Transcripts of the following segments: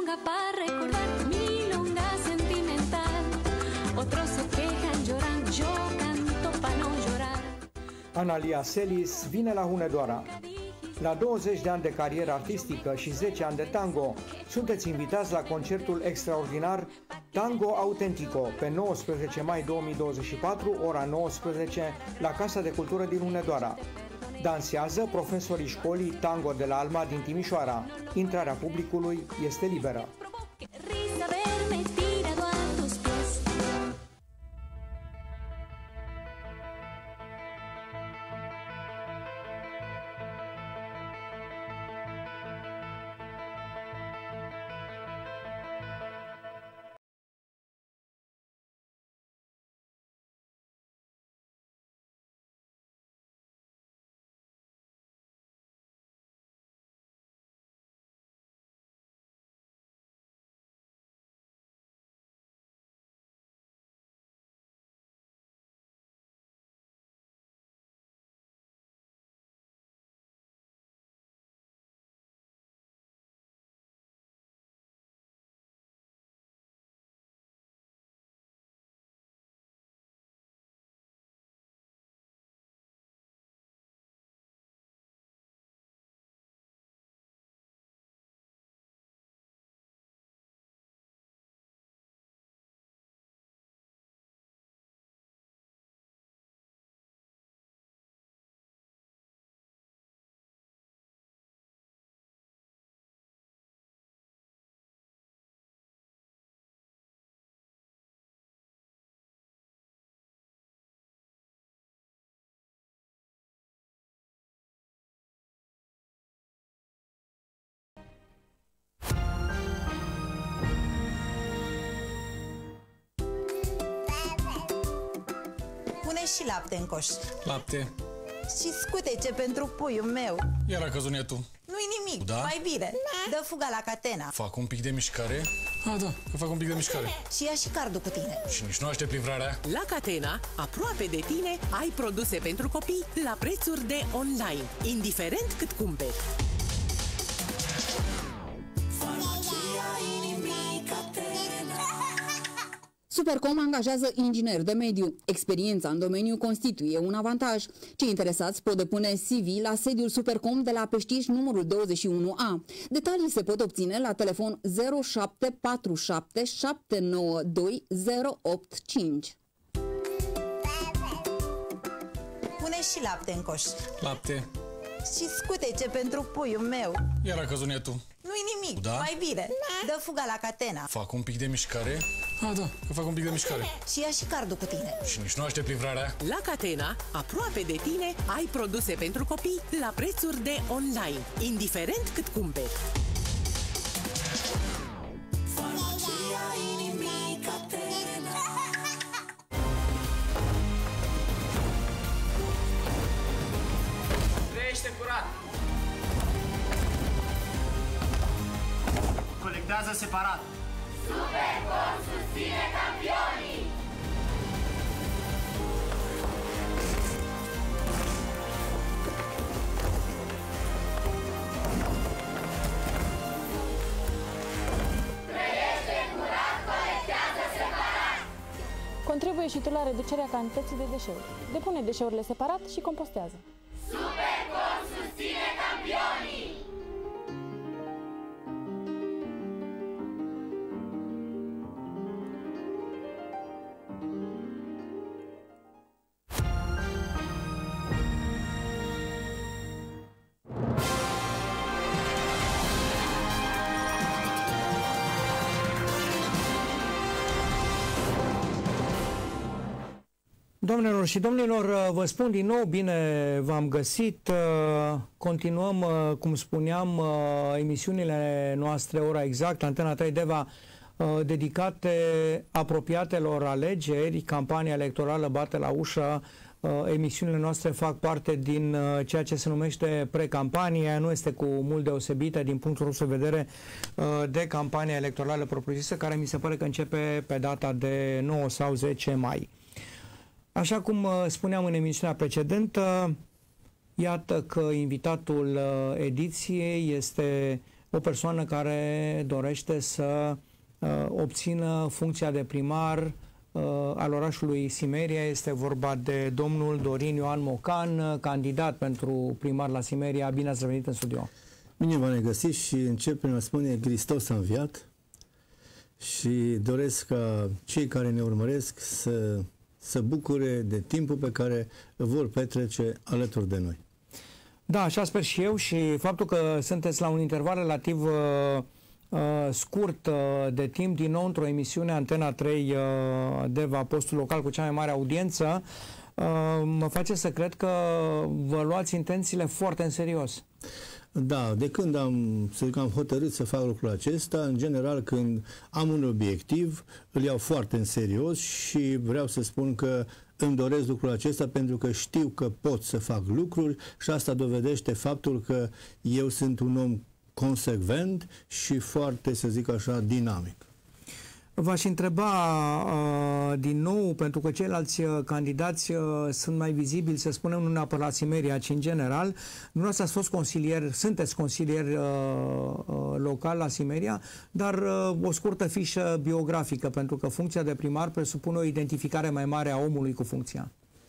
milonga para recordar, milonga sentimental. Otros se quejan, lloran, yo canto para no llorar. Analia Selis vine la Hunedoara. La 20 de ani de carieră artistică și 10 ani de tango, sunteți invitați la concertul extraordinar Tango Autentico pe 19 mai 2024, ora 19, la Casa de Cultură din Hunedoara. Dansează profesorii școlii Tango de la Alma din Timișoara. Intrarea publicului este liberă. Pune și lapte în coș. Lapte. Și scutece pentru puiul meu. Iar a căzut netul. Nu-i nimic, Da? mai bine. Dă fuga la catena. Fac un pic de mișcare? Ah, da, că fac un pic de mișcare. Și ia și cardul cu tine. Și nici nu aștept livrarea. La Catena, aproape de tine, ai produse pentru copii la prețuri de online, indiferent cât cumperi. Supercom angajează ingineri de mediu. Experiența în domeniu constituie un avantaj. Cei interesați pot depune CV la sediul Supercom de la Peștiș numărul 21A. Detalii se pot obține la telefon 0747 792 085. Pune și lapte în coș. Lapte. Și scutece pentru puiul meu. Iar a căzut netul. Nu-i nimic, Da? mai bine. Dă fuga la catena. Fac un pic de mișcare? Ah, da, că fac un pic de mișcare. Și ia și cardul cu tine. Și nici nu aștept livrarea. La Catena, aproape de tine, ai produse pentru copii la prețuri de online, indiferent cât cumperi. Trăiește curat! Colectează separat! Supercom susține campionii! Trăiește curat, colectează separat! Contribuie și tu la reducerea cantității de deșeuri. Depune deșeurile separat și compostează. Supercom susține campionii! Doamnelor și domnilor, vă spun din nou, bine v-am găsit. Continuăm, cum spuneam, emisiunile noastre, ora exact, Antena 3 Deva, dedicate apropiatelor alegeri. Campania electorală bate la ușă. Emisiunile noastre fac parte din ceea ce se numește precampanie. Nu este cu mult deosebită din punctul nostru de vedere de campania electorală propriu-zisă, care mi se pare că începe pe data de 9 sau 10 mai. Așa cum spuneam în emisiunea precedentă, iată că invitatul ediției este o persoană care dorește să obțină funcția de primar al orașului Simeria. Este vorba de domnul Dorin Ioan Mocan, candidat pentru primar la Simeria. Bine ați revenit în studio. Bine v-am regăsit și încep prin a spune Hristos a înviat și doresc ca cei care ne urmăresc să bucure de timpul pe care îl vor petrece alături de noi. Da, așa sper și eu, și faptul că sunteți la un interval relativ scurt de timp, din nou într-o emisiune Antena 3 Deva, postul local cu cea mai mare audiență, mă face să cred că vă luați intențiile foarte în serios. Da, de când am hotărât să fac lucrul acesta, în general când am un obiectiv, îl iau foarte în serios și vreau să spun că îmi doresc lucrul acesta pentru că știu că pot să fac lucruri și asta dovedește faptul că eu sunt un om consecvent și foarte, să zic așa, dinamic. V-aș întreba din nou, pentru că ceilalți candidați sunt mai vizibili, să spunem, nu neapărat la Simeria, ci în general. Dumneavoastră ați fost consilier, sunteți consilier local la Simeria, dar o scurtă fișă biografică, pentru că funcția de primar presupune o identificare mai mare a omului cu funcția.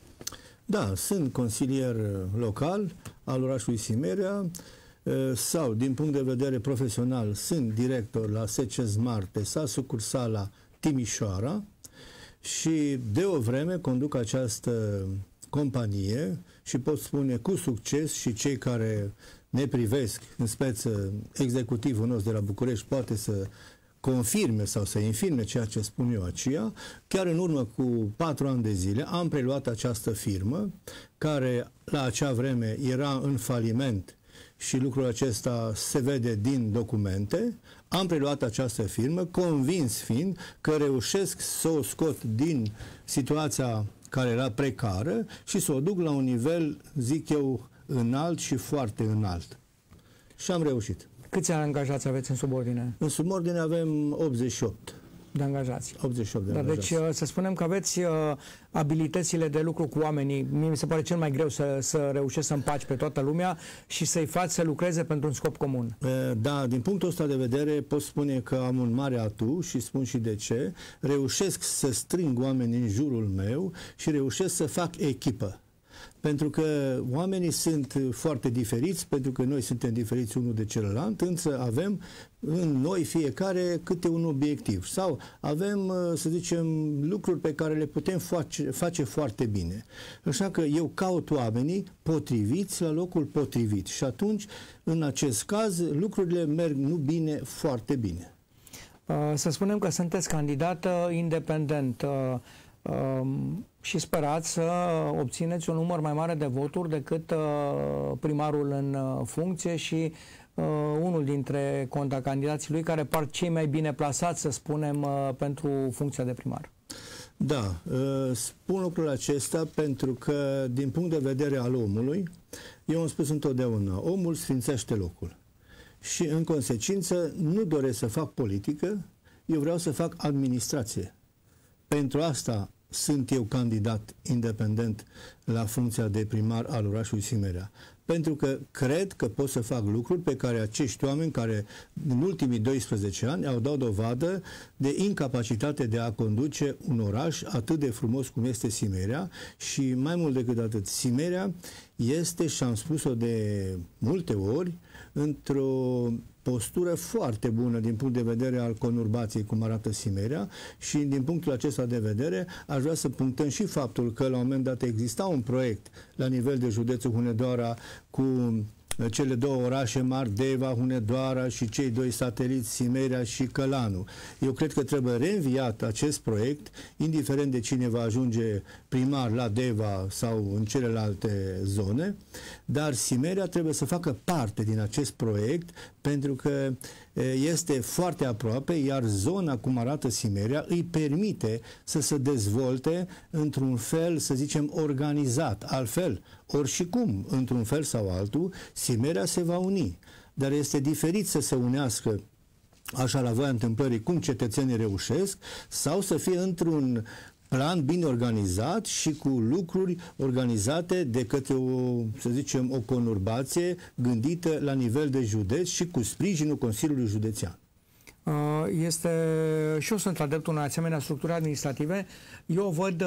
Da, sunt consilier local al orașului Simeria, sau, din punct de vedere profesional, sunt director la SC Smart sa sucursala Timișoara și de o vreme conduc această companie și pot spune cu succes, și cei care ne privesc, în speță executivul nostru de la București, poate să confirme sau să infirme ceea ce spun eu aceea. Chiar în urmă cu 4 ani de zile am preluat această firmă care la acea vreme era în faliment și lucrul acesta se vede din documente. Am preluat această firmă, convins fiind că reușesc să o scot din situația care era precară și să o duc la un nivel, zic eu, înalt și foarte înalt. Și am reușit. Câți angajați aveți în subordine? În subordine avem 88. De angajați. 88 de angajați. Deci să spunem că aveți abilitățile de lucru cu oamenii. Mie mi se pare cel mai greu să reușești să împaci pe toată lumea și să-i faci să lucreze pentru un scop comun. Da, din punctul ăsta de vedere pot spune că am un mare atu și spun și de ce. Reușesc să string oamenii în jurul meu și reușesc să fac echipă. Pentru că oamenii sunt foarte diferiți, pentru că noi suntem diferiți unul de celălalt, însă avem în noi fiecare câte un obiectiv sau avem, să zicem, lucruri pe care le putem face foarte bine. Așa că eu caut oamenii potriviți la locul potrivit și atunci, în acest caz, lucrurile merg nu bine, foarte bine. Să spunem că sunteți candidat independent și sperați să obțineți un număr mai mare de voturi decât primarul în funcție și unul dintre contracandidații lui care par cei mai bine plasați, să spunem, pentru funcția de primar. Da, spun lucrul acesta pentru că, din punct de vedere al omului, eu am spus întotdeauna, omul sfințește locul. Și, în consecință, nu doresc să fac politică, eu vreau să fac administrație. Pentru asta sunt eu candidat independent la funcția de primar al orașului Simeria. Pentru că cred că pot să fac lucruri pe care acești oameni care în ultimii 12 ani au dat dovadă de incapacitate de a conduce un oraș atât de frumos cum este Simeria și mai mult decât atât, Simeria este, și am spus-o de multe ori, într-o postură foarte bună din punct de vedere al conurbației, cum arată Simeria, și din punctul acesta de vedere aș vrea să punctăm și faptul că la un moment dat exista un proiect la nivel de județul Hunedoara cu cele două orașe mari, Deva, Hunedoara și cei doi sateliți, Simeria și Călanu. Eu cred că trebuie reînviat acest proiect, indiferent de cine va ajunge primar la Deva sau în celelalte zone, dar Simeria trebuie să facă parte din acest proiect pentru că este foarte aproape, iar zona, cum arată Simeria, îi permite să se dezvolte într-un fel, să zicem, organizat. Altfel, oricum, într-un fel sau altul, Simeria se va uni. Dar este diferit să se unească așa la voia întâmplării, cum cetățenii reușesc, sau să fie într-un plan bine organizat și cu lucruri organizate de către să zicem, o conurbație gândită la nivel de județ și cu sprijinul Consiliului Județean. Și eu sunt adeptul unei asemenea structuri administrative. Eu văd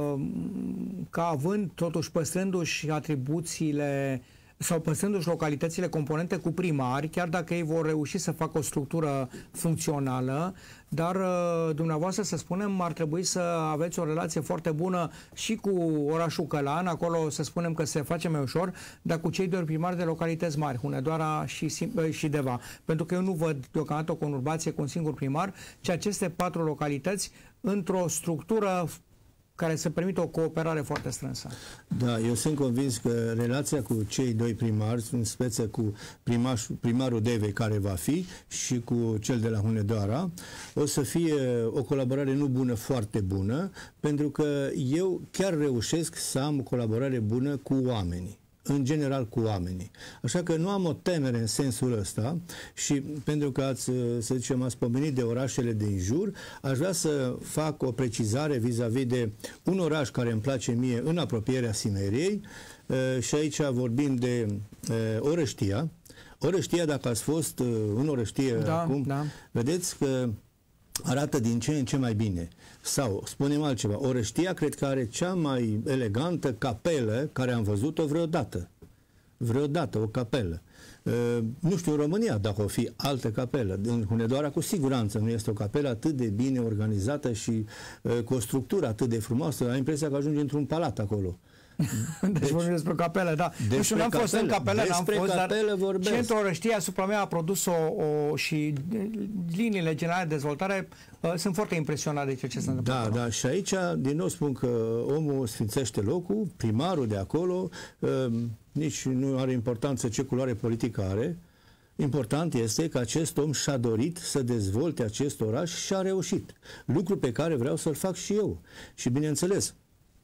ca având, totuși păstrându-și atribuțiile sau păstrându-și localitățile componente cu primari, chiar dacă ei vor reuși să facă o structură funcțională, dar dumneavoastră, să spunem, ar trebui să aveți o relație foarte bună și cu orașul Călan, acolo să spunem că se face mai ușor, dar cu cei doi primari de localități mari, Hunedoara și Deva. Pentru că eu nu văd deocamdată o conurbație cu un singur primar, ci aceste 4 localități într-o structură care să permită o cooperare foarte strânsă. Da, eu sunt convins că relația cu cei doi primari, în speță cu primarul Devei care va fi și cu cel de la Hunedoara, o să fie o colaborare nu bună, foarte bună, pentru că eu chiar reușesc să am o colaborare bună cu oamenii. În general cu oamenii. Așa că nu am o temere în sensul ăsta și pentru că ați, să zicem, ați pomenit de orașele din jur, aș vrea să fac o precizare vis-a-vis de un oraș care îmi place mie în apropierea Simeriei și aici vorbim de Orăștia. Orăștia, dacă ați fost în Orăștie acum, vedeți că arată din ce în ce mai bine. Sau, spunem altceva, Orăștia cred că are cea mai elegantă capelă care am văzut-o vreodată. Vreodată, o capelă. Nu știu în România dacă o fi altă capelă. În Hunedoara cu siguranță nu este o capelă atât de bine organizată și cu o structură atât de frumoasă. Ai impresia că ajungi într-un palat acolo. Deci vorbim despre capelă, da. Nu știu, n-am fost în capelă, n-am fost, dar Centrul Orăștia asupra mea a produs și liniile generale de dezvoltare sunt foarte impresionat de ce se întâmplă. Da, da, și aici din nou spun că omul sfințește locul, primarul de acolo, nici nu are importanță ce culoare politică are. Important este că acest om și-a dorit să dezvolte acest oraș și a reușit. Lucru pe care vreau să-l fac și eu. Și bineînțeles,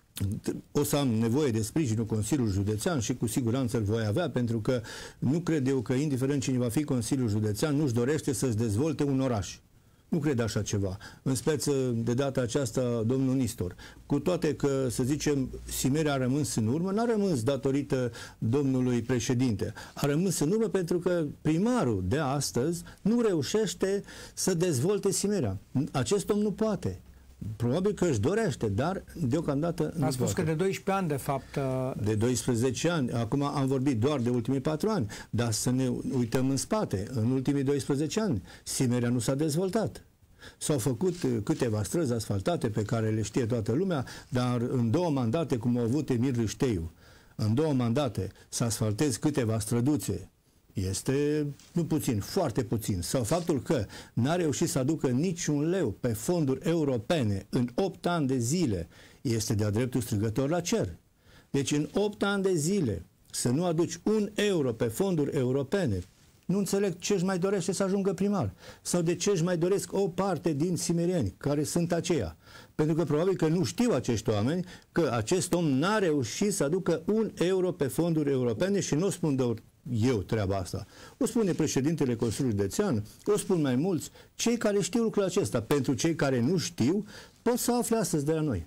o să am nevoie de sprijinul Consiliului Județean și cu siguranță îl voi avea, pentru că nu cred eu că, indiferent cine va fi Consiliul Județean, nu-și dorește să-ți dezvolte un oraș. Nu cred așa ceva. În speță, de data aceasta, domnul Nistor. Cu toate că, să zicem, Simerea a rămas în urmă, n-a rămas datorită domnului președinte. A rămas în urmă pentru că primarul de astăzi nu reușește să dezvolte Simerea. Acest om nu poate. Probabil că își dorește, dar deocamdată nu a spus poate. Că de 12 ani, de fapt. De 12 ani. Acum am vorbit doar de ultimii 4 ani, dar să ne uităm în spate. În ultimii 12 ani, Simerea nu s-a dezvoltat. S-au făcut câteva străzi asfaltate pe care le știe toată lumea, dar în 2 mandate, cum au avut Emir Râșteiu, în 2 mandate să asfaltezi câteva străduțe, este nu puțin, foarte puțin. Sau faptul că n-a reușit să aducă niciun leu pe fonduri europene în 8 ani de zile, este de-a dreptul strigător la cer. Deci în 8 ani de zile să nu aduci 1 euro pe fonduri europene, nu înțeleg ce își mai dorește să ajungă primar. Sau de ce își mai doresc o parte din simerieni, care sunt aceia. Pentru că probabil că nu știu acești oameni că acest om n-a reușit să aducă 1 euro pe fonduri europene și nu o spun de eu treaba asta. O spune președintele Consiliului Județean, o spun mai mulți, cei care știu lucrul acesta. Pentru cei care nu știu, pot să afle astăzi de la noi.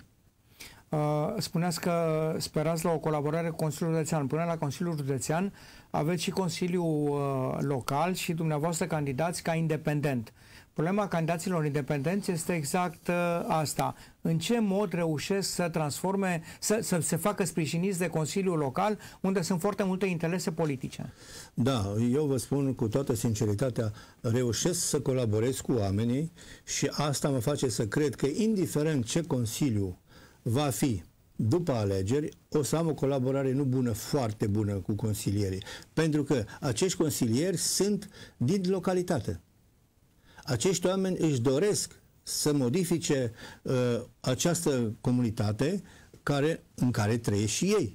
Spuneați că sperați la o colaborare cu Consiliul Județean. Până la Consiliul Județean aveți și Consiliul Local și dumneavoastră candidați ca independent. Problema candidaților independenți este exact asta. În ce mod reușesc să transforme, să se facă sprijiniți de Consiliul Local, unde sunt foarte multe interese politice? Da, eu vă spun cu toată sinceritatea, reușesc să colaborez cu oamenii și asta mă face să cred că, indiferent ce Consiliu va fi după alegeri, o să am o colaborare nu bună, foarte bună cu consilierii. Pentru că acești consilieri sunt din localitate. Acești oameni își doresc să modifice această comunitate în care trăiesc și ei.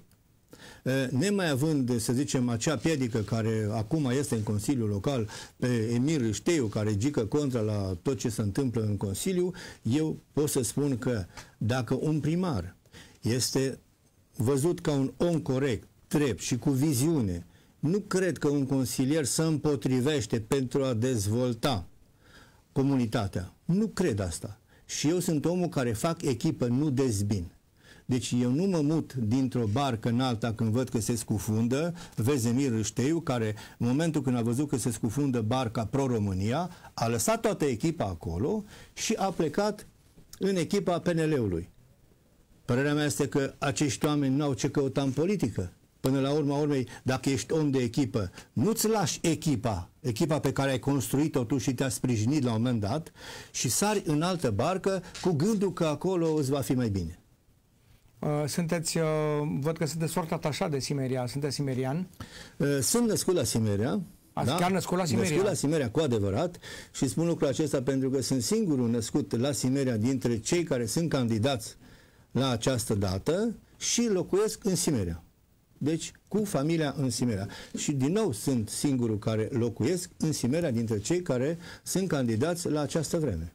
Nemai având, să zicem, acea piedică care acum este în Consiliul Local pe Emir Râșteiu, care gică contra la tot ce se întâmplă în Consiliu, eu pot să spun că dacă un primar este văzut ca un om corect, drept și cu viziune, nu cred că un consilier se împotrivește pentru a dezvolta comunitatea. Nu cred asta. Și eu sunt omul care fac echipă, nu dezbin. Deci eu nu mă mut dintr-o barcă în alta când văd că se scufundă. Vezemir Râșteiu, care în momentul când a văzut că se scufundă barca Pro-România, a lăsat toată echipa acolo și a plecat în echipa PNL-ului. Părerea mea este că acești oameni nu au ce căuta în politică. Până la urma urmei, dacă ești om de echipă, nu-ți lași echipa pe care ai construit-o tu și te-a sprijinit la un moment dat și sari în altă barcă cu gândul că acolo îți va fi mai bine. Văd că sunteți foarte atașat de Simeria. Sunteți simerian? Sunt născut la Simeria. Chiar născut la Simeria? Născut la Simeria, cu adevărat. Și spun lucrul acesta pentru că sunt singurul născut la Simeria dintre cei care sunt candidați la această dată și locuiesc în Simeria. Deci, cu familia în Simeria. Și din nou sunt singurul care locuiesc în Simeria dintre cei care sunt candidați la această vreme.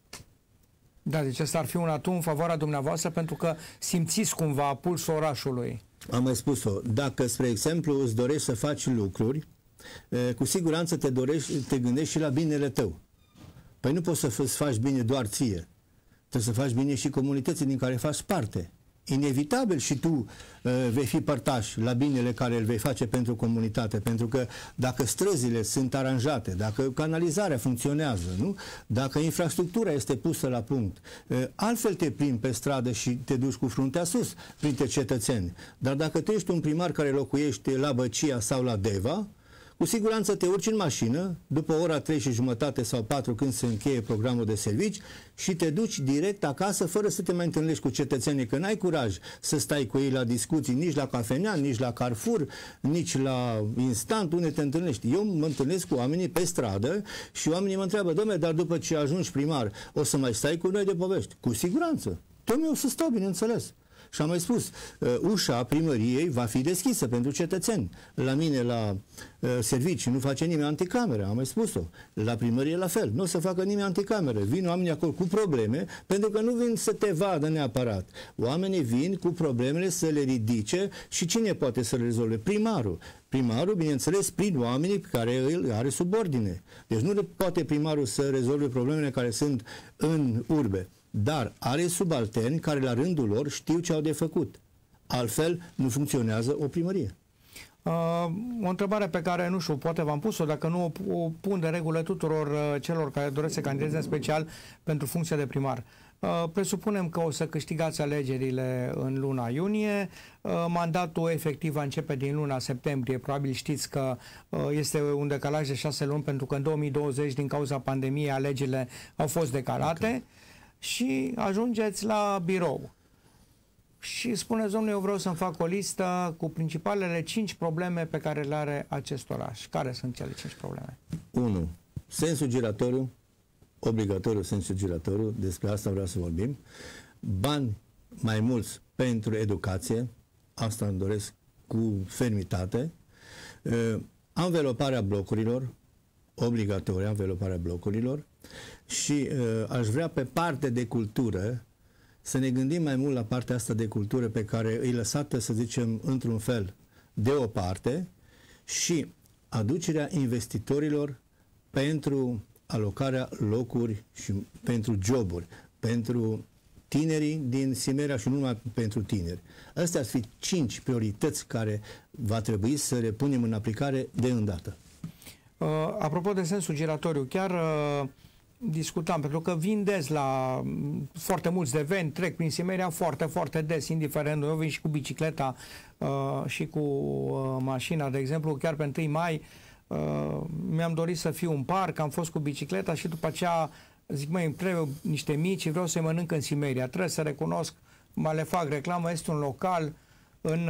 Da, deci asta ar fi un atu în favoarea dumneavoastră pentru că simțiți cumva pulsul orașului. Am mai spus-o. Dacă, spre exemplu, îți dorești să faci lucruri, cu siguranță te gândești și la binele tău. Păi nu poți să-ți faci bine doar ție. Trebuie să faci bine și comunității din care faci parte. Inevitabil și tu vei fi părtaș la binele care îl vei face pentru comunitate, pentru că dacă străzile sunt aranjate, dacă canalizarea funcționează, nu? Dacă infrastructura este pusă la punct, altfel te plimbi pe stradă și te duci cu fruntea sus printre cetățeni. Dar dacă tu ești un primar care locuiește la Băcia sau la Deva, cu siguranță te urci în mașină, după ora 3:30 sau 4 când se încheie programul de servici și te duci direct acasă fără să te mai întâlnești cu cetățenii, că n-ai curaj să stai cu ei la discuții, nici la cafenea, nici la Carrefour, nici la instant, unde te întâlnești. Eu mă întâlnesc cu oamenii pe stradă și oamenii mă întreabă, dom'le, dar după ce ajungi primar, o să mai stai cu noi de povești? Cu siguranță. Dom'le, o să stau, bineînțeles. Și am mai spus, ușa primăriei va fi deschisă pentru cetățeni. La mine, la servici, nu face nimeni anticameră, am mai spus-o. La primărie la fel, nu o să facă nimeni anticameră. Vin oamenii acolo cu probleme, pentru că nu vin să te vadă neapărat. Oamenii vin cu problemele să le ridice și cine poate să le rezolve? Primarul. Primarul, bineînțeles, prin oamenii pe care îl are sub ordine. Deci nu poate primarul să rezolve problemele care sunt în urbe. Dar are subalterni care la rândul lor știu ce au de făcut. Altfel nu funcționează o primărie. O întrebare pe care, nu știu, poate v-am pus-o, dacă nu o pun de regulă tuturor celor care doresc să candideze în special pentru funcția de primar. Presupunem că o să câștigați alegerile în luna iunie, mandatul efectiv va începe din luna septembrie, probabil știți că este un decalaj de 6 luni pentru că în 2020 din cauza pandemiei alegerile au fost decalate. Și ajungeți la birou și spuneți, domnule, eu vreau să-mi fac o listă cu principalele 5 probleme pe care le are acest oraș. Care sunt cele 5 probleme? 1. Sensul giratoriu, obligatoriu sensul giratoriu, despre asta vreau să vorbim. Bani mai mulți pentru educație, asta îmi doresc cu fermitate. Anveloparea blocurilor, obligatorie anveloparea blocurilor. Și aș vrea pe parte de cultură să ne gândim mai mult la partea asta de cultură pe care îi lăsată, să zicem, într-un fel de o parte și aducerea investitorilor pentru alocarea locuri și pentru joburi, pentru tinerii din Simeria și nu numai pentru tineri. Astea ar fi 5 priorități care va trebui să le punem în aplicare de îndată. Apropo de sensul giratoriu, chiar discutam, pentru că vin des la foarte mulți de veni, trec prin Simeria foarte, foarte des, indiferent. Eu vin și cu bicicleta și cu mașina, de exemplu, chiar pe 1 mai mi-am dorit să fiu în parc, am fost cu bicicleta și după aceea zic, măi, îmi trebuie niște mici și vreau să-i mănânc în Simeria. Trebuie să recunosc, mă le fac reclamă, este un local în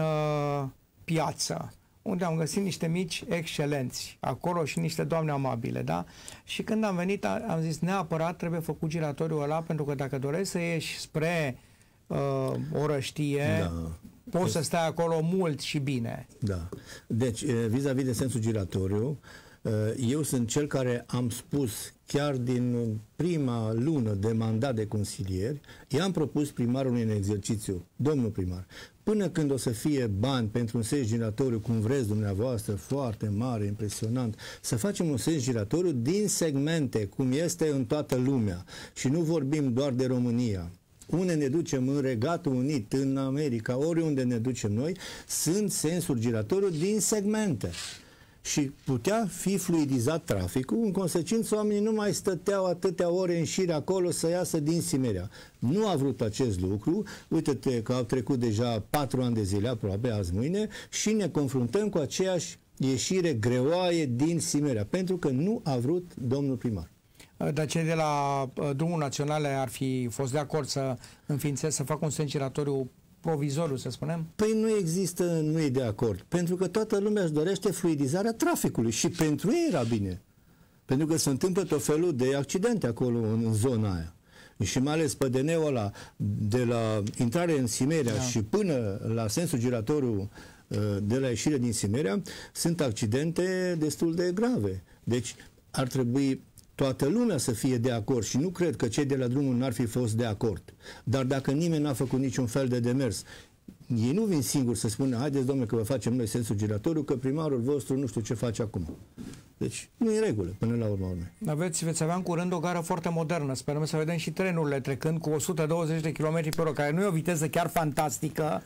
piață, unde am găsit niște mici excelenți acolo și niște doamne amabile, da? Și când am venit, am zis, neapărat trebuie făcut giratoriul ăla, pentru că dacă dorești să ieși spre Orăștie, da, poți să stai acolo mult și bine. Da. Deci, vis-a-vis de sensul giratoriu, eu sunt cel care am spus chiar din prima lună de mandat de consilier, i-am propus primarului în exercițiu, domnul primar, până când o să fie bani pentru un sens giratoriu, cum vreți dumneavoastră, foarte mare, impresionant, să facem un sens giratoriu din segmente, cum este în toată lumea. Și nu vorbim doar de România. Unde ne ducem în Regatul Unit, în America, oriunde ne ducem noi, sunt sensuri giratoriu din segmente. Și putea fi fluidizat traficul, în consecință oamenii nu mai stăteau atâtea ore în șir acolo să iasă din Simerea. Nu a vrut acest lucru, uite-te că au trecut deja 4 ani de zile aproape, azi mâine, și ne confruntăm cu aceeași ieșire greoaie din Simerea, pentru că nu a vrut domnul primar. Dar cei de la Drumul Naționale ar fi fost de acord să înființeze, să facă un sens giratoriu provizoriu, să spunem? Păi nu există, nu e de acord. Pentru că toată lumea își dorește fluidizarea traficului și pentru ei era bine. Pentru că se întâmplă tot felul de accidente acolo în zona aia. Și mai ales pe DN-ul ăla, de la intrare în Simerea și până la sensul giratoriu de la ieșire din Simerea, sunt accidente destul de grave. Deci ar trebui toată lumea să fie de acord și nu cred că cei de la drumul n-ar fi fost de acord. Dar dacă nimeni n-a făcut niciun fel de demers, ei nu vin singuri să spună, haideți domnule că vă facem noi sensul giratoriu, că primarul vostru nu știu ce face acum. Deci nu e regulă până la urma urmei. Veți avea în curând o gară foarte modernă. Sperăm să vedem și trenurile trecând cu 120 de km pe oră, care nu e o viteză chiar fantastică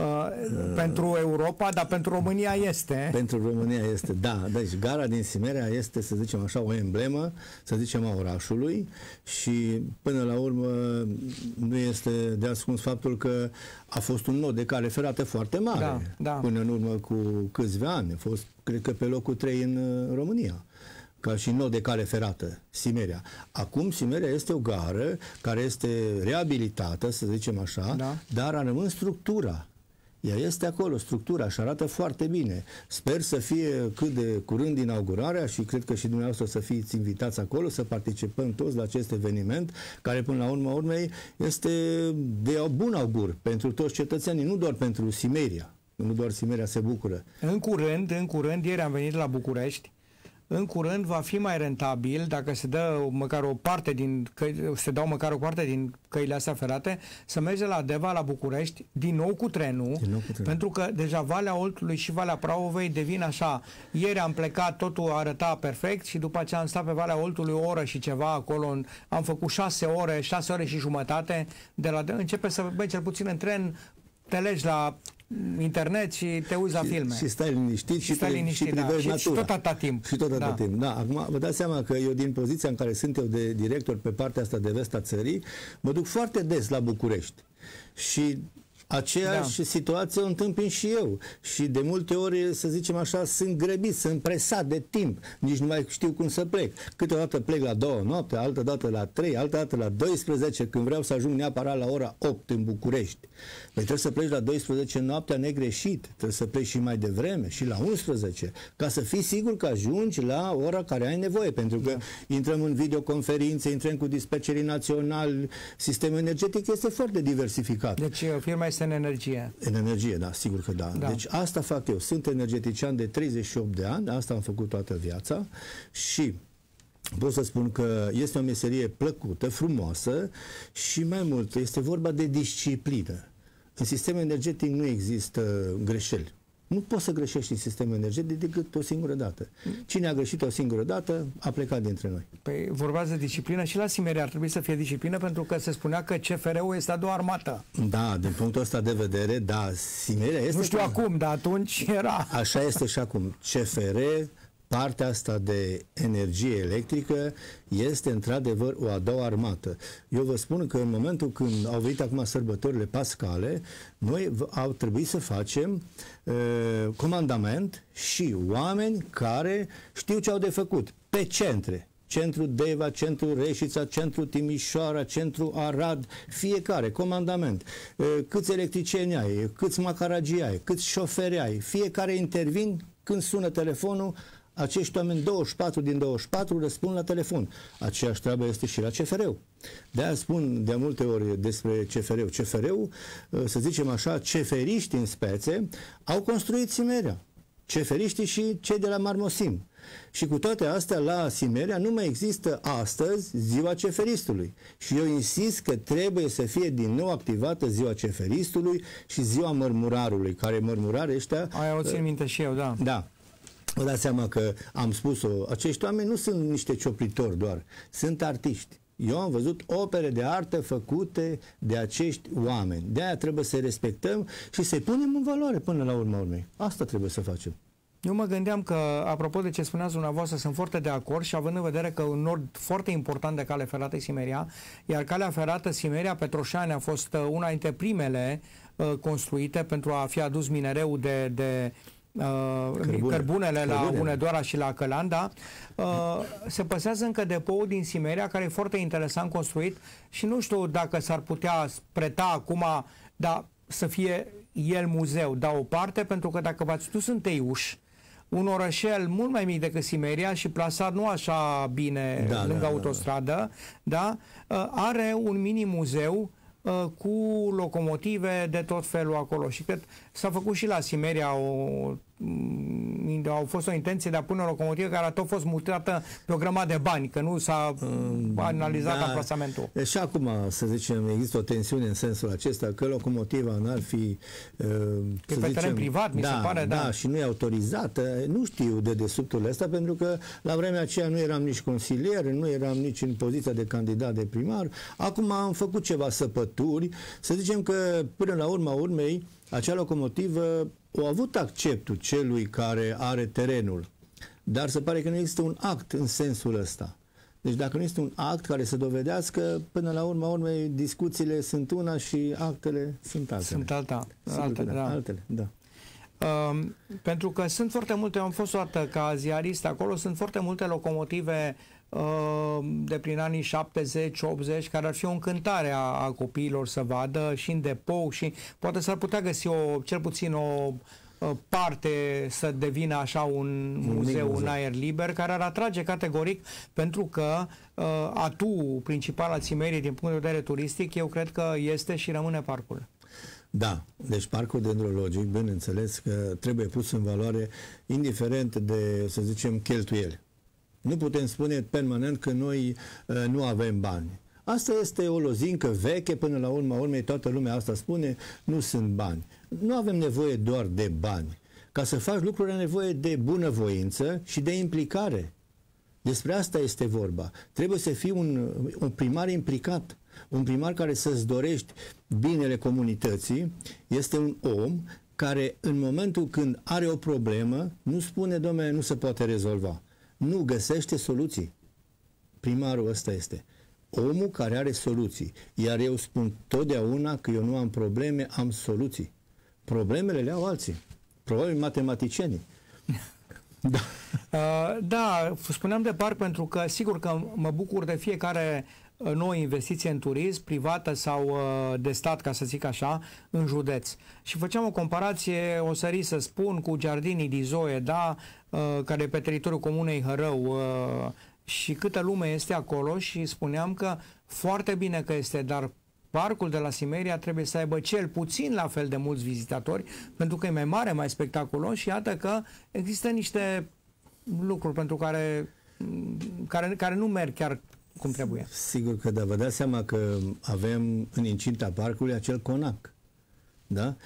pentru Europa, dar pentru România este. Pentru România este, da. Deci gara din Simerea este, să zicem așa, o emblemă, să zicem, a orașului și până la urmă nu este de ascuns faptul că a fost un nod de cale ferată foarte mare. Până în urmă cu câțiva ani. A fost, cred că, pe locul 3 în România, ca și nod de cale ferată, Simerea. Acum Simerea este o gară care este reabilitată, să zicem așa, dar a rămas structura. Ea este acolo, structura, și arată foarte bine. Sper să fie cât de curând inaugurarea și cred că și dumneavoastră să fiți invitați acolo, să participăm toți la acest eveniment, care până la urma urmei este de bun augur pentru toți cetățenii, nu doar pentru Simerea. Nu doar Simerea se bucură. În curând, ieri am venit la București, în curând va fi mai rentabil dacă se dă măcar o parte din căile astea ferate, să merge la Deva, la București, din nou cu trenul, pentru că deja Valea Oltului și Valea Prahovei devin așa. Ieri am plecat, totul arăta perfect și după aceea am stat pe Valea Oltului o oră și ceva acolo, am făcut 6 ore și jumătate, începe să, cel puțin în tren, te legi la internet și te uiți la filme. Și stai liniștit și privești natura. Și tot atâta timp. Și tot atâta timp. Da, acum vă dați seama că eu, din poziția în care sunt eu de director pe partea asta de vest a țării, mă duc foarte des la București. Și aceeași situație o întâmpin și eu. Și de multe ori, să zicem așa, sunt grăbit, sunt presat de timp. Nici nu mai știu cum să plec. Câteodată plec la 2 noapte, altă dată la 3, altă dată la 12, când vreau să ajung neapărat la ora 8 în București. Păi trebuie să pleci la 12 noaptea negreșit. Trebuie să pleci și mai devreme, și la 11, ca să fii sigur că ajungi la ora care ai nevoie. Pentru că intrăm în videoconferințe, intrăm cu dispecerii naționali, sistemul energetic este foarte diversificat. Deci firma este în energie. În energie, da, sigur că da. Deci asta fac eu. Sunt energetician de 38 de ani, asta am făcut toată viața și pot să spun că este o meserie plăcută, frumoasă și mai mult, este vorba de disciplină. În sistemul energetic nu există greșeli. Nu poți să greșești în sistemul energetic decât o singură dată. Cine a greșit o singură dată, a plecat dintre noi. Păi vorbeați de disciplină și la Simerea ar trebui să fie disciplină, pentru că se spunea că CFR-ul este a doua armată. Da, din punctul ăsta de vedere, da, Simerea este... Nu știu acum, dar atunci era... Așa este și acum. CFR, partea asta de energie electrică, este într-adevăr o a doua armată. Eu vă spun că în momentul când au venit acum sărbătorile pascale, noi au trebuit să facem comandament și oameni care știu ce au de făcut pe centre. Centru Deva, Centru Reșița, Centru Timișoara, Centru Arad, fiecare, comandament. Câți electricieni ai, câți macaragii ai, câți șoferi ai, fiecare intervin când sună telefonul. Acești oameni, 24 din 24, răspund la telefon. Aceeași treabă este și la CFR-ul. De-aia spun de multe ori despre CFR-ul. CFR-ul, să zicem așa, ceferiști în spețe, au construit Simerea. Ceferiștii și cei de la Marmosim. Și cu toate astea, la Simeria nu mai există astăzi ziua ceferistului. Și eu insist că trebuie să fie din nou activată ziua ceferistului și ziua mărmurarului, care mărmurare ăștia... Aia o țin minte și eu, da. Da. Vă dați seama că am spus-o, acești oameni nu sunt niște cioplitori doar, sunt artiști. Eu am văzut opere de artă făcute de acești oameni. De-aia trebuie să respectăm și să-i punem în valoare până la urma urmei. Asta trebuie să facem. Eu mă gândeam că, apropo de ce spuneați dumneavoastră, sunt foarte de acord și având în vedere că un nord foarte important de cale ferată Simeria, iar calea ferată Simeria-Petroșani a fost una dintre primele construite pentru a fi adus minereu de cărbunele la Hunedoara și la Călanda. Se păsează încă depoul din Simeria, care e foarte interesant construit și nu știu dacă s-ar putea preta acum, dar să fie el muzeu, da, o parte, pentru că dacă v-ați dus în Teiuș, un orășel mult mai mic decât Simeria și plasat nu așa bine lângă autostradă, da, are un mini-muzeu cu locomotive de tot felul acolo și cred s-a făcut și la Simeria au fost o intenție de a pune o locomotivă care a tot fost mutată pe o grămadă de bani, că nu s-a analizat amplasamentul. Și acum, să zicem, există o tensiune în sensul acesta că locomotiva n-ar fi pe teren privat, mi se pare, da, și nu e autorizată. Nu știu de dedesubturile astea, pentru că la vremea aceea nu eram nici consilier, nu eram nici în poziția de candidat de primar. Acum am făcut ceva săpături. Să zicem că până la urma urmei acea locomotivă a avut acceptul celui care are terenul, dar se pare că nu există un act în sensul ăsta. Deci dacă nu este un act care să dovedească, până la urma urmei, discuțiile sunt una și actele sunt altele. Sunt altele, da. Pentru că sunt foarte multe, am fost o dată ca ziarist acolo, sunt foarte multe locomotive de prin anii 70-80 care ar fi o încântare a copiilor să vadă și în depou și poate s-ar putea găsi cel puțin o parte să devină așa un muzeu în aer liber care ar atrage categoric, pentru că atu principal al Simeriei din punct de vedere turistic eu cred că este și rămâne parcul. Da, deci parcul dendrologic, bineînțeles că trebuie pus în valoare indiferent de, să zicem, cheltuieli. Nu putem spune permanent că noi nu avem bani. Asta este o lozincă veche, până la urma urmei toată lumea asta spune, nu sunt bani. Nu avem nevoie doar de bani. Ca să faci lucruri ai nevoie de bunăvoință și de implicare. Despre asta este vorba. Trebuie să fii un primar implicat. Un primar care să-ți dorești binele comunității. Este un om care în momentul când are o problemă nu spune, dom'le, nu se poate rezolva. Nu găsește soluții. Primarul ăsta este omul care are soluții. Iar eu spun totdeauna că eu nu am probleme, am soluții. Problemele le au alții. Probabil matematicienii. Da. Da, spuneam de parc pentru că sigur că mă bucur de fiecare nouă investiție în turism, privată sau de stat, ca să zic așa, în județ. Și făceam o comparație, o sări să spun, cu Giardinii di Zoe, da, care e pe teritoriul comunei Hărău, și câtă lume este acolo și spuneam că foarte bine că este, dar parcul de la Simeria trebuie să aibă cel puțin la fel de mulți vizitatori, pentru că e mai mare, mai spectaculos și iată că există niște lucruri pentru care nu merg chiar cum trebuie. Sigur că da, vă dați seama că avem în incinta parcului acel conac. Da?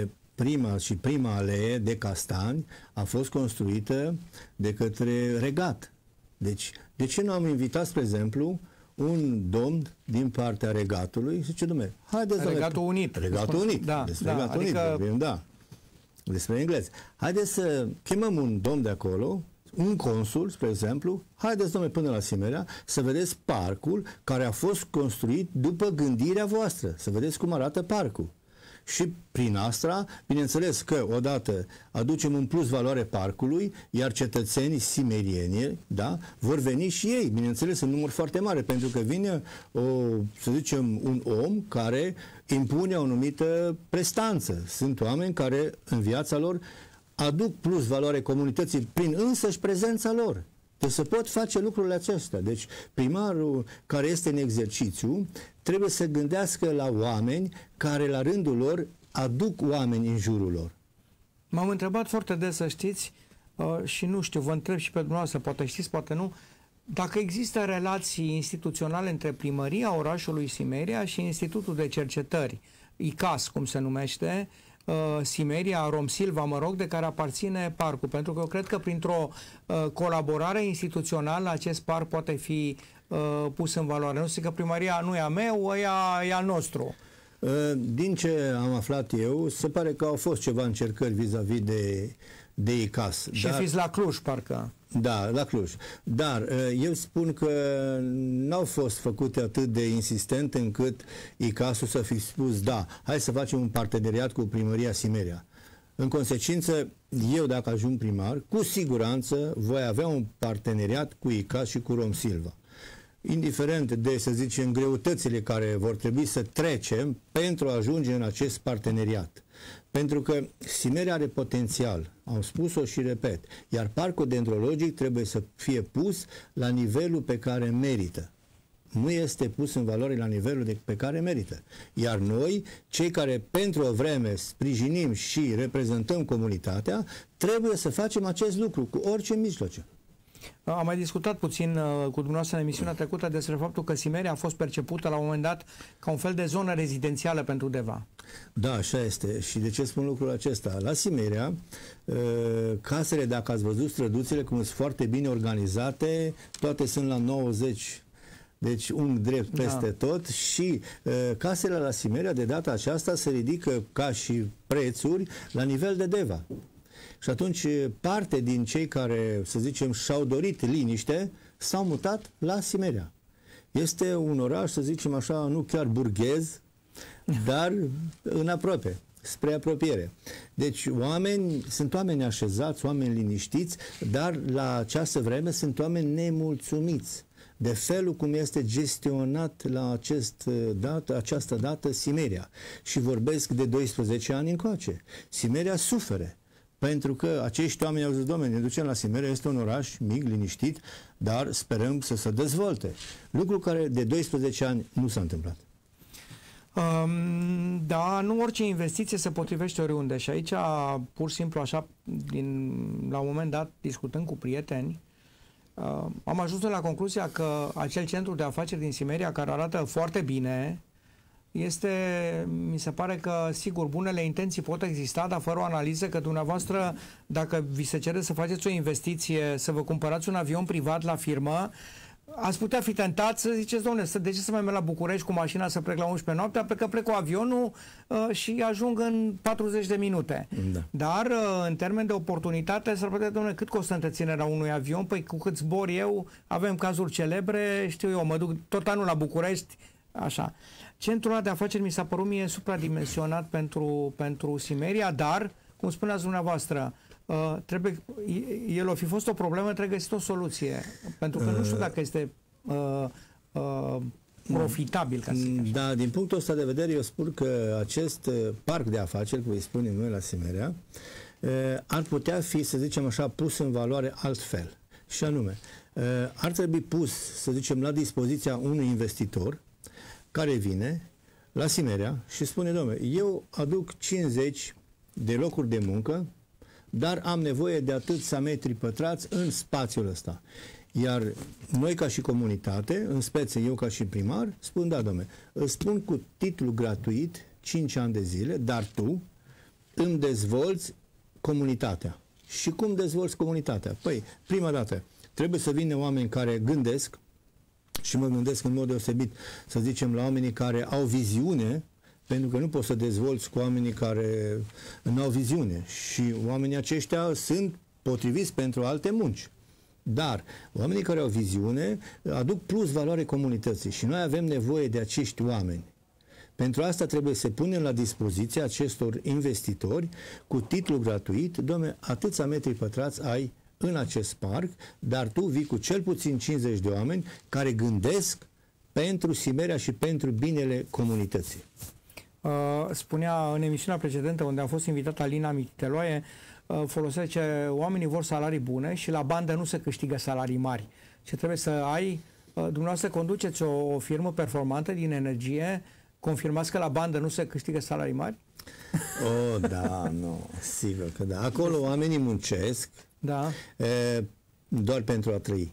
Prima alee de castani a fost construită de către regat. Deci, de ce nu am invitat, spre exemplu, un domn din partea regatului? Zice, dom'le, haideți... Regatul Unit. Regatul Unit. Da, despre Regatul Unit vorbim, da. Despre engleză. Haideți să chemăm un domn de acolo, un consul, spre exemplu, haideți, dom'le, până la Simeria, să vedeți parcul care a fost construit după gândirea voastră. Să vedeți cum arată parcul. Și prin asta, bineînțeles că odată aducem un plus valoare parcului, iar cetățenii simerieni, da, vor veni și ei, bineînțeles, în număr foarte mare, pentru că vine, să zicem, un om care impune o anumită prestanță. Sunt oameni care, în viața lor, aduc plus valoare comunității prin însăși prezența lor. Deci se pot face lucrurile acestea. Deci primarul care este în exercițiu trebuie să gândească la oameni care la rândul lor aduc oameni în jurul lor. M-am întrebat foarte des, să știți, și nu știu, vă întreb și pe dumneavoastră, poate știți, poate nu, dacă există relații instituționale între primăria orașului Simeria și Institutul de Cercetări, ICAS, cum se numește, Simeria, Romsilva, mă rog, de care aparține parcul, pentru că eu cred că printr-o colaborare instituțională acest parc poate fi pus în valoare. Nu știu că primăria nu e a meu, e al nostru. Din ce am aflat eu, se pare că au fost ceva încercări vis-a-vis de ICAS. Și fiți la Cluj, parcă. Da, la Cluj. Dar eu spun că n-au fost făcute atât de insistent încât ICAS-ul să fi spus da, hai să facem un parteneriat cu primăria Simeria. În consecință, eu dacă ajung primar, cu siguranță voi avea un parteneriat cu ICAS și cu Romsilva. Indiferent de, să zicem, greutățile care vor trebui să trecem pentru a ajunge în acest parteneriat. Pentru că Simeria are potențial, am spus-o și repet, iar parcul dendrologic trebuie să fie pus la nivelul pe care merită. Nu este pus în valoare la nivelul pe care merită. Iar noi, cei care pentru o vreme sprijinim și reprezentăm comunitatea, trebuie să facem acest lucru cu orice mijloace. Am mai discutat puțin cu dumneavoastră în emisiunea trecută despre faptul că Simeria a fost percepută la un moment dat ca un fel de zonă rezidențială pentru Deva. Da, așa este. Și de ce spun lucrul acesta? La Simeria, casele, dacă ați văzut străduțile, cum sunt foarte bine organizate, toate sunt la 90, deci un drept peste tot și casele la Simeria de data aceasta se ridică ca și prețuri la nivel de Deva. Și atunci parte din cei care, să zicem, și-au dorit liniște, s-au mutat la Simeria. Este un oraș, să zicem așa, nu chiar burghez, dar în aproape, spre apropiere. Deci sunt oameni așezați, oameni liniștiți, dar la această vreme sunt oameni nemulțumiți de felul cum este gestionat la această dată Simeria. Și vorbesc de 12 ani încoace. Simeria suferă. Pentru că acești oameni au zis, domnule, ne ducem la Simeria, este un oraș mic, liniștit, dar sperăm să se dezvolte. Lucru care de 12 ani nu s-a întâmplat. Da, nu orice investiție se potrivește oriunde și aici, pur și simplu așa, la un moment dat, discutând cu prieteni, am ajuns la concluzia că acel centru de afaceri din Simeria, care arată foarte bine, mi se pare că, sigur, bunele intenții pot exista, dar fără o analiză, că dumneavoastră, dacă vi se cere să faceți o investiție, să vă cumpărați un avion privat la firmă, ați putea fi tentat să ziceți, domnule, de ce să mai merg la București cu mașina să plec la 11 noaptea, că plec cu avionul și ajung în 40 de minute. Da. Dar, în termen de oportunitate, s-ar putea, domnule, cât costă întreținerea unui avion? Păi cu cât zbor eu, avem cazuri celebre, știu eu, mă duc tot anul la București, așa. Centrul ăla de afaceri mi s-a părut mie supradimensionat pentru Simeria, dar, cum spuneați dumneavoastră, el o fi fost o problemă, trebuie găsit o soluție. Pentru că nu știu dacă este profitabil, ca să zic așa. Da, din punctul ăsta de vedere, eu spun că acest parc de afaceri, cum îi spunem noi la Simeria, ar putea fi, să zicem așa, pus în valoare altfel. Și anume, ar trebui pus, să zicem, la dispoziția unui investitor care vine la Simeria și spune, domnule, eu aduc 50 de locuri de muncă, dar am nevoie de atâția metri pătrați în spațiul ăsta. Iar noi ca și comunitate, în speță eu ca și primar, spun, da, domnule, îți spun cu titlu gratuit 5 ani de zile, dar tu îmi dezvolți comunitatea. Și cum dezvolți comunitatea? Păi, prima dată, trebuie să vină oameni care gândesc, și mă gândesc în mod deosebit, să zicem, la oamenii care au viziune, pentru că nu poți să dezvolți cu oamenii care nu au viziune. Și oamenii aceștia sunt potriviți pentru alte munci. Dar oamenii care au viziune aduc plus valoare comunității și noi avem nevoie de acești oameni. Pentru asta trebuie să punem la dispoziție acestor investitori cu titlu gratuit, dom'le, atâția metri pătrați ai în acest parc, dar tu vii cu cel puțin 50 de oameni care gândesc pentru Simeria și pentru binele comunității. Spunea în emisiunea precedentă, unde a fost invitată Alina Miteloae, folosește, oamenii vor salarii bune și la bandă nu se câștigă salarii mari. Și trebuie să ai, dumneavoastră conduceți o firmă performantă din energie, confirmați că la bandă nu se câștigă salarii mari? Da, nu, sigur că da. Acolo oamenii muncesc, Da. Doar pentru a trăi.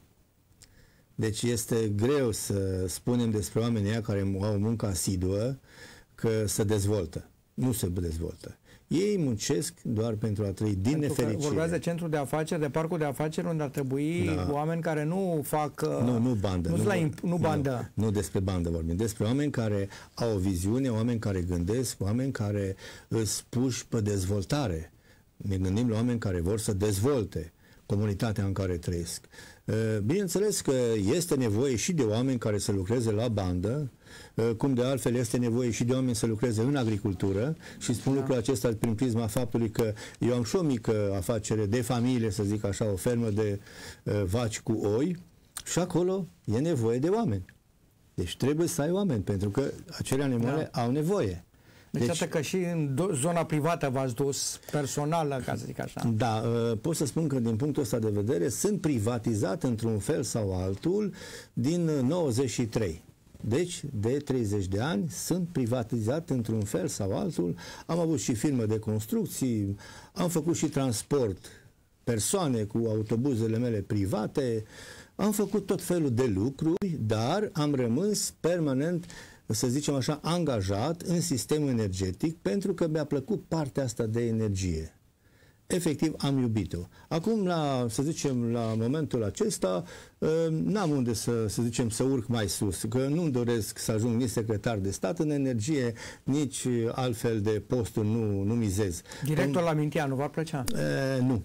Deci este greu să spunem despre oamenii ăia care au muncă asiduă că se dezvoltă. Nu se dezvoltă. Ei muncesc doar pentru a trăi din nefericire. Vorbeați de centru de afaceri, de parcul de afaceri, unde ar trebui oameni care nu fac... Nu bandă. Nu bandă. Nu despre bandă vorbim. Despre oameni care au o viziune, oameni care gândesc, oameni care îți puși pe dezvoltare. Ne gândim la oameni care vor să dezvolte comunitatea în care trăiesc. Bineînțeles că este nevoie și de oameni care să lucreze la bandă, cum de altfel este nevoie și de oameni să lucreze în agricultură, și spun lucrul acesta prin prisma faptului că eu am și o mică afacere de familie, să zic așa, o fermă de vaci cu oi, și acolo e nevoie de oameni. Deci trebuie să ai oameni, pentru că acele animale au nevoie. Deci, atât că și în zona privată v-ați dus personal, ca să zic așa. Da, pot să spun că din punctul ăsta de vedere sunt privatizat într-un fel sau altul din 93. Deci, de 30 de ani sunt privatizat într-un fel sau altul. Am avut și firmă de construcții, am făcut și transport persoane cu autobuzele mele private, am făcut tot felul de lucruri, dar am rămas permanent, să zicem așa, angajat în sistemul energetic, pentru că mi-a plăcut partea asta de energie. Efectiv, am iubit-o. Acum, să zicem, la momentul acesta, n-am unde să zicem, să urc mai sus, că nu-mi doresc să ajung nici secretar de stat în energie, nici altfel de posturi nu mizez. Director la Mintea nu v-ar plăcea? Nu.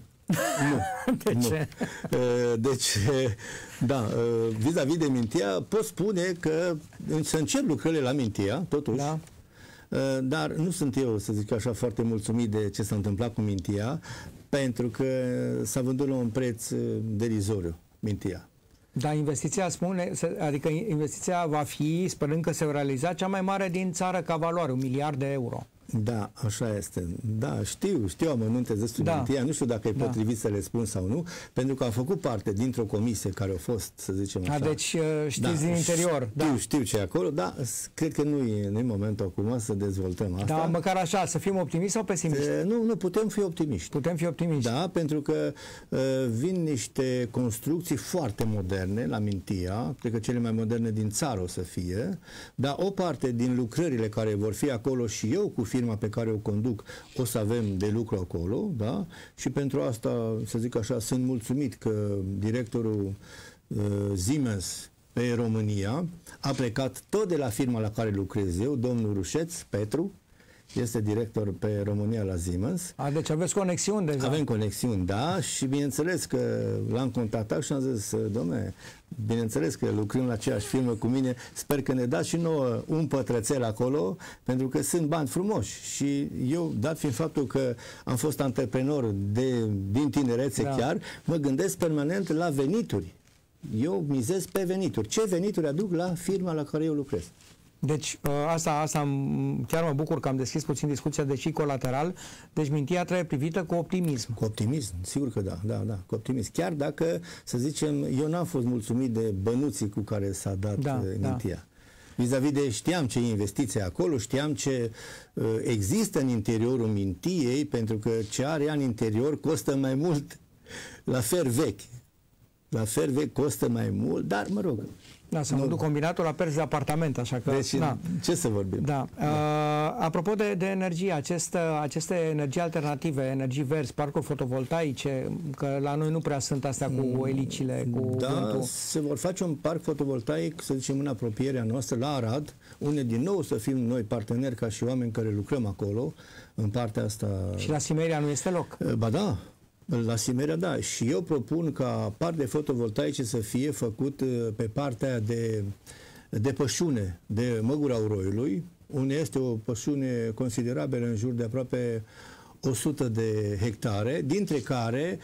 De ce? Deci, da, vis-a-vis de Mintea, pot spune că să încep lucrările la Mintea, totuși, da. Dar nu sunt eu, să zic așa, foarte mulțumit de ce s-a întâmplat cu Mintea, pentru că s-a vândut la un preț derizoriu, Mintea. Dar investiția, adică investiția va fi, sperând că se va realiza, cea mai mare din țară ca valoare, 1 miliard de euro. Da, așa este. Da, știu amănunte despre Mintea, nu știu dacă e potrivit să le spun sau nu, pentru că am făcut parte dintr-o comisie care a fost, să zicem așa. Deci știți din interior. Știu ce e acolo, dar cred că nu e momentul acum să dezvoltăm asta. Da, măcar așa, să fim optimiști sau pesimiști? Nu, putem fi optimiști. Putem fi optimiști. Da, pentru că vin niște construcții foarte moderne la Mintea, cred că cele mai moderne din țară o să fie, dar o parte din lucrările care vor fi acolo și eu cu firma pe care o conduc o să avem de lucru acolo, da? Și pentru asta, să zic așa, sunt mulțumit că directorul Siemens pe România a plecat tot de la firma la care lucrez eu, domnul Rușeț Petru, este director pe România la Siemens. Deci aveți conexiuni deja. Avem conexiuni, da, și bineînțeles că l-am contactat și am zis, dom'le, bineînțeles că lucrăm la aceeași firmă cu mine, sper că ne dați și nouă un pătrățel acolo, pentru că sunt bani frumoși. Și eu, dat fiind faptul că am fost antreprenor din tinerețe chiar, mă gândesc permanent la venituri. Eu mizez pe venituri. Ce venituri aduc la firma la care eu lucrez? Deci asta chiar mă bucur că am deschis puțin discuția, deși colateral. Deci Mintea trebuie privită cu optimism. Cu optimism, sigur că da, cu optimism. Chiar dacă, să zicem, eu n-am fost mulțumit de bănuții cu care s-a dat Mintea. Vis-a-vis de știam ce investiție acolo, știam ce există în interiorul Mintiei, pentru că ce are în interior costă mai mult la fer vechi. La fer vechi costă mai mult, dar mă rog. Da, să mă duc combinatul la perți de apartament, așa că... Deci, ce să vorbim? Da. Apropo de energie, aceste energii alternative, energii verzi, parcuri fotovoltaice, că la noi nu prea sunt astea cu elicile, cu vântul. Se vor face un parc fotovoltaic, să zicem, în apropierea noastră, la Arad, unde din nou să fim noi parteneri ca și oameni care lucrăm acolo, în partea asta... Și la Simeria nu este loc? Ba da. La Simeria, da. Și eu propun ca parte fotovoltaice să fie făcut pe partea de pășune, de Măgura Uroiului, unde este o pășune considerabilă, în jur de aproape 100 de hectare, dintre care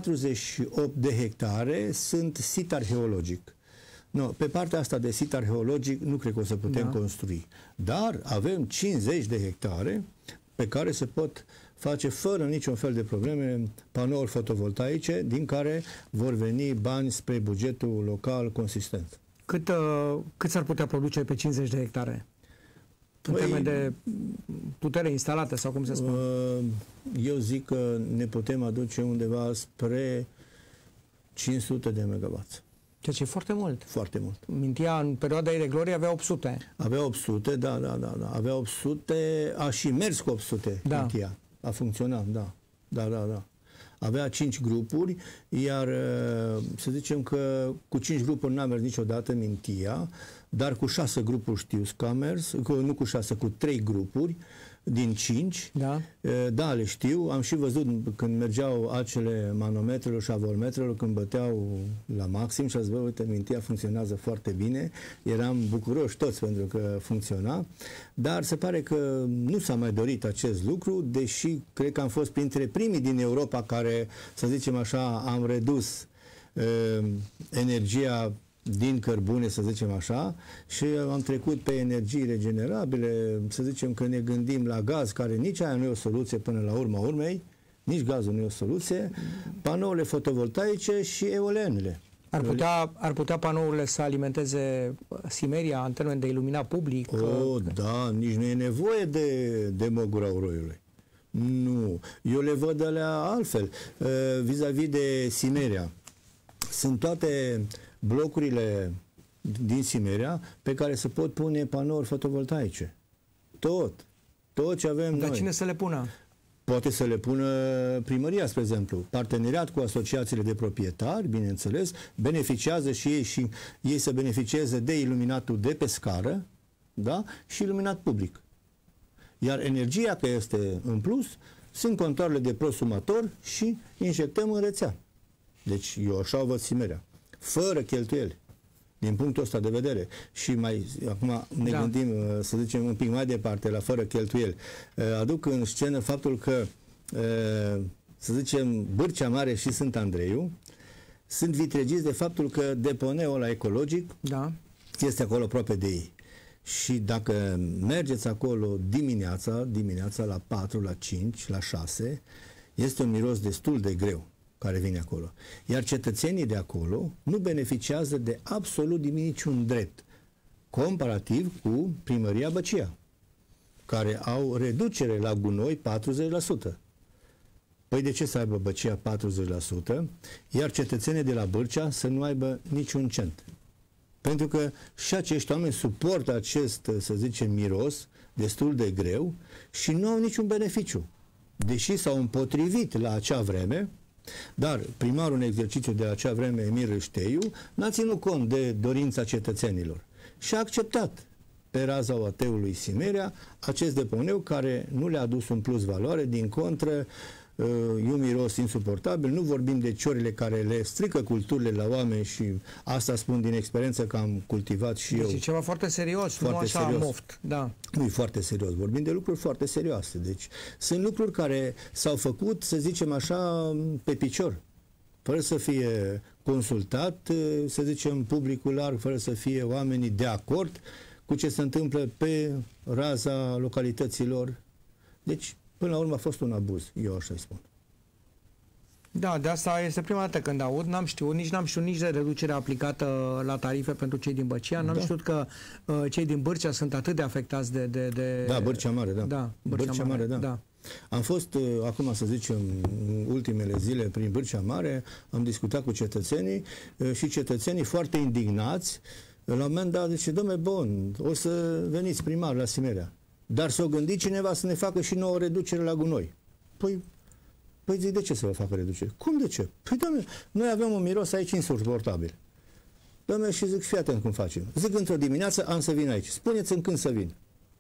48 de hectare sunt sit arheologic. No, pe partea asta de sit arheologic nu cred că o să putem construi. Dar avem 50 de hectare pe care se pot face fără niciun fel de probleme panouri fotovoltaice, din care vor veni bani spre bugetul local consistent. Cât s-ar putea produce pe 50 de hectare? în termen de putere instalată sau cum se spune? Eu zic că ne putem aduce undeva spre 500 de megawatts. Ceea ce e foarte mult. Foarte mult. Mintia în perioada ei de glorie avea 800. Avea 800, da. Avea 800, a și mers cu 800 Mintia. A funcționat, da. Avea 5 grupuri, iar să zicem că cu 5 grupuri n-a mers niciodată Mintia, dar cu 6 grupuri știu că a mers, nu cu 6, cu 3 grupuri din 5. Da. Da, le știu. Am și văzut când mergeau acele manometrelor și avolmetrelor, când băteau la maxim și a zis, bă, uite, Mintia funcționează foarte bine. Eram bucuroși toți pentru că funcționa, dar se pare că nu s-a mai dorit acest lucru, deși cred că am fost printre primii din Europa care, să zicem așa, am redus energia din cărbune, să zicem așa, și am trecut pe energii regenerabile, să zicem că ne gândim la gaz, care nici aia nu e o soluție până la urma urmei, nici gazul nu e o soluție, panourile fotovoltaice și eolienele. Ar putea panourile să alimenteze Simeria în termen de iluminat public? Da, nici nu e nevoie de măgura uroiului. Nu. Eu le văd alea altfel. Vis-a-vis de Simeria, sunt toate blocurile din Simeria pe care se pot pune panouri fotovoltaice. Tot ce avem noi. Dar cine să le pună? Poate să le pună primăria, spre exemplu. Parteneriat cu asociațiile de proprietari, bineînțeles, beneficiază și ei să beneficieze de iluminatul de pe scară, da? Și iluminat public. Iar energia care este în plus, sunt contoarele de prosumator și injectăm în rețea. Deci eu așa o văd Simeria. Fără cheltuieli, din punctul ăsta de vedere. Și acum ne gândim, să zicem, un pic mai departe, la fără cheltuieli. Aduc în scenă faptul că, să zicem, Bârcea Mare și Sfânt Andreiu sunt vitregiți de faptul că deponeul ăla ecologic este acolo aproape de ei. Și dacă mergeți acolo dimineața la 4, la 5, la 6, este un miros destul de greu care vine acolo. Iar cetățenii de acolo nu beneficiază de absolut niciun drept, comparativ cu primăria Băcia, care au reducere la gunoi 40%. Păi de ce să aibă Băcia 40%, iar cetățenii de la Bârcea să nu aibă niciun cent? Pentru că și acești oameni suportă acest, să zicem, miros destul de greu și nu au niciun beneficiu. Deși s-au împotrivit la acea vreme, dar primarul în exercițiu de acea vreme, Emil Râșteiu, n-a ținut cont de dorința cetățenilor și a acceptat pe raza OAT-ului Simeria acest deponeu care nu le-a adus un plus valoare, din contră, e un miros insuportabil, nu vorbim de ciorile care le strică culturile la oameni și asta spun din experiență că am cultivat și eu. Deci e ceva foarte serios, foarte nu așa serios. moft. Da. Nu e foarte serios, vorbim de lucruri foarte serioase. Deci sunt lucruri care s-au făcut, să zicem așa, pe picior, fără să fie consultat, să zicem, publicul larg, fără să fie oamenii de acord cu ce se întâmplă pe raza localităților. Deci, până la urmă a fost un abuz, eu așa îi spun. Da, de asta este prima dată când aud, n-am știut nici de reducerea aplicată la tarife pentru cei din Băcia, n-am știut că cei din Bârcea sunt atât de afectați de... Da, Bârcea Mare, da. Bârcea Mare, da. Am fost, acum să zicem, în ultimele zile prin Bârcea Mare, am discutat cu cetățenii și cetățenii foarte indignați, la un moment dat, zice, dom'le, bun, o să veniți primar la Simeria, dar s-o gândi cineva să ne facă și nouă reducere la gunoi. Păi zic, de ce să vă facă reducere? Cum de ce? Păi, doamne, noi avem un miros aici insuportabil. Doamne, și zic, fii atent cum facem. Zic, într-o dimineață am să vin aici. Spuneți-mi când să vin.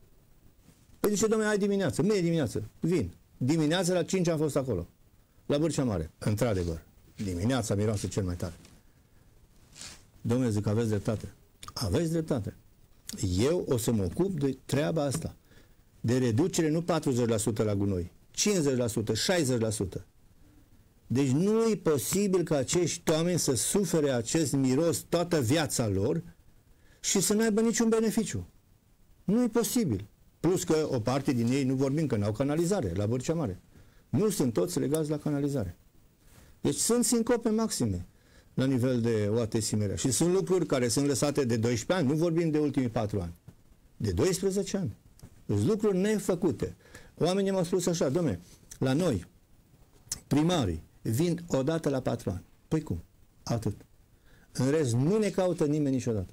Păi zice, doamne, hai dimineață. Mâine dimineață. Vin. Dimineața la 5 am fost acolo. La Bârcea Mare. Într-adevăr. Dimineața miroase cel mai tare. Domnule, zic, aveți dreptate. Aveți dreptate. Eu o să mă ocup de treaba asta. De reducere nu 40% la gunoi. 50%, 60%. Deci nu e posibil ca acești oameni să sufere acest miros toată viața lor și să nu aibă niciun beneficiu. Nu e posibil. Plus că o parte din ei, nu vorbim că n-au canalizare la Bârcea Mare. Nu sunt toți legați la canalizare. Deci sunt sincope maxime la nivel de OAT Simeria. Și sunt lucruri care sunt lăsate de 12 ani. Nu vorbim de ultimii 4 ani. De 12 ani. Sunt lucruri nefăcute. Oamenii m-au spus așa, dom'le, la noi, primarii vin odată la 4 ani. Păi cum? Atât. În rest, nu ne caută nimeni niciodată.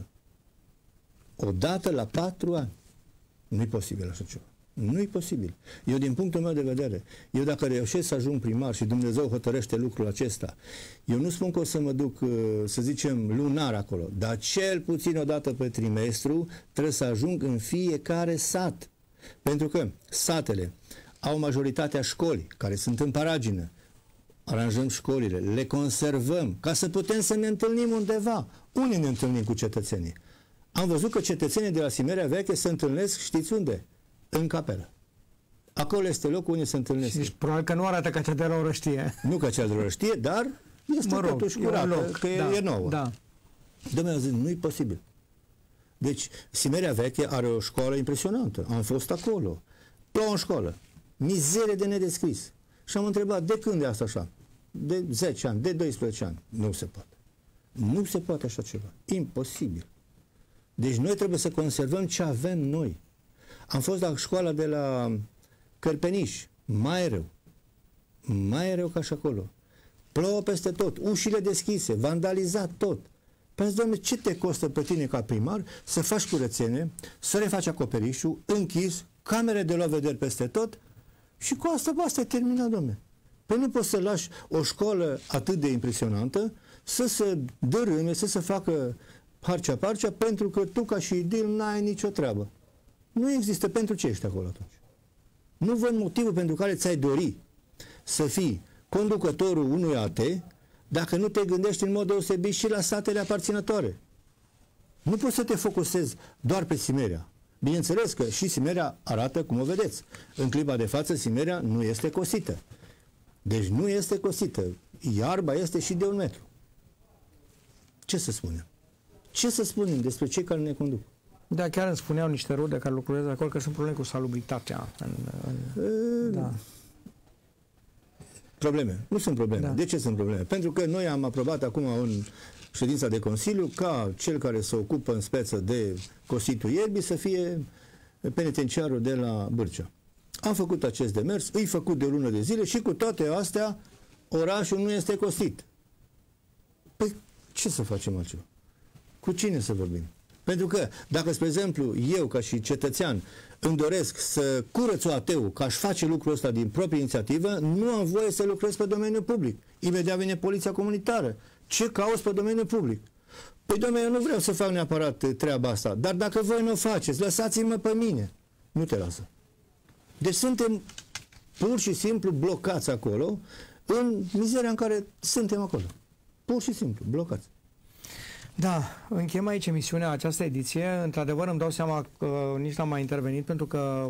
Odată la 4 ani. Nu-i posibil așa ceva. Nu-i posibil. Eu, din punctul meu de vedere, eu dacă reușesc să ajung primar și Dumnezeu hotărăște lucrul acesta, eu nu spun că o să mă duc, să zicem, lunar acolo, dar cel puțin o dată pe trimestru trebuie să ajung în fiecare sat. Pentru că satele au majoritatea școli care sunt în paragină. Aranjăm școlile, le conservăm, ca să putem să ne întâlnim undeva. Unde ne întâlnim cu cetățenii? Am văzut că cetățenii de la Simerea Veche se întâlnesc, știți unde? În capelă. Acolo este locul unde se întâlnesc. Deci probabil că nu arată ca cea de la Orăștie. Nu ca cea de la Orăștie, dar este totuși curată, că e nouă. Da. Dom'le, zic, nu-i posibil. Deci, Simerea Veche are o școală impresionantă. Am fost acolo. Plouă în școală. Mizerie de nedescris. Și am întrebat, de când e asta așa? De 10 ani, de 12 ani. Nu se poate. Nu se poate așa ceva. Imposibil. Deci noi trebuie să conservăm ce avem noi. Am fost la școala de la Cărpeniș. Mai rău. Mai rău ca și acolo. Plouă peste tot. Ușile deschise. Vandalizat tot. Păi, dom'le, ce te costă pe tine ca primar să faci curățenie, să refaci acoperișul, închis, camere de luat vederi peste tot și cu asta e terminat, dom'le. Păi nu poți să lași o școală atât de impresionantă să se dărâme, să se facă parcea, pentru că tu ca și idil n-ai nicio treabă. Nu există. Pentru ce ești acolo atunci? Nu văd motivul pentru care ți-ai dori să fii conducătorul unui AT dacă nu te gândești în mod deosebit și la satele aparținătoare. Nu poți să te focusezi doar pe Simerea. Bineînțeles că și Simerea arată cum o vedeți. În clipa de față, Simerea nu este cosită. Deci nu este cosită. Iarba este și de 1 metru. Ce să spunem? Ce să spunem despre cei care ne conduc? Da, chiar îmi spuneau niște rude care lucrează acolo că sunt probleme cu salubritatea. Da. Probleme. Nu sunt probleme. Da. De ce sunt probleme? Pentru că noi am aprobat acum în ședința de Consiliu ca cel care se ocupă în speță de cositul ierbii să fie penitenciarul de la Bârcea. Am făcut acest demers, îi făcut de o lună de zile și cu toate astea orașul nu este cosit. Păi ce să facem altceva? Cu cine să vorbim? Pentru că dacă, spre exemplu, eu ca și cetățean îmi doresc să curăț OAT-ul, că aș face lucrul ăsta din proprie inițiativă, nu am voie să lucrez pe domeniul public. Imediat vine poliția comunitară. Ce cauți pe domeniul public? Păi, dom'le, eu nu vreau să fac neapărat treaba asta, dar dacă voi nu o faceți, lăsați-mă pe mine. Nu te lasă. Deci suntem pur și simplu blocați acolo, în mizeria în care suntem acolo. Pur și simplu, blocați. Da, încheiem aici emisiunea, această ediție. Într-adevăr îmi dau seama că nici n-am mai intervenit pentru că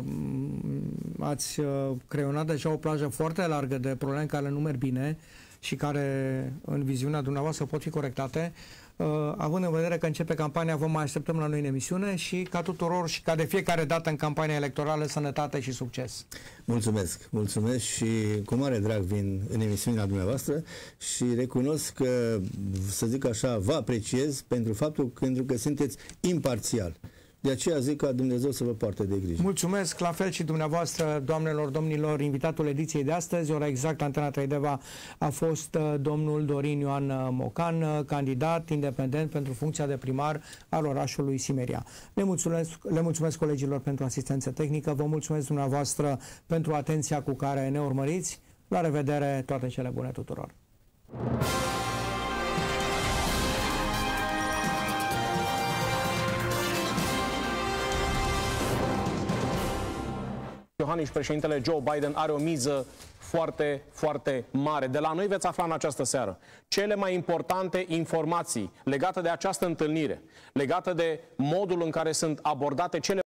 ați creionat deja o plajă foarte largă de probleme care nu merg bine și care în viziunea dumneavoastră pot fi corectate. Având în vedere că începe campania, vă mai așteptăm la noi în emisiune și ca tuturor și ca de fiecare dată în campania electorală, sănătate și succes. Mulțumesc, mulțumesc și cu mare drag vin în emisiunea dumneavoastră și recunosc că, să zic așa, vă apreciez pentru faptul că sunteți imparțial. De aceea zic ca Dumnezeu să vă poarte de grijă. Mulțumesc, la fel și dumneavoastră, doamnelor, domnilor, invitatul ediției de astăzi, ora exact, Antena 3 Deva, a fost domnul Dorin Ioan Mocan, candidat independent pentru funcția de primar al orașului Simeria. Le mulțumesc colegilor pentru asistență tehnică, vă mulțumesc dumneavoastră pentru atenția cu care ne urmăriți. La revedere, toate cele bune tuturor! Iohannis, președintele Joe Biden, are o miză foarte, foarte mare. De la noi veți afla în această seară cele mai importante informații legate de această întâlnire, legate de modul în care sunt abordate cele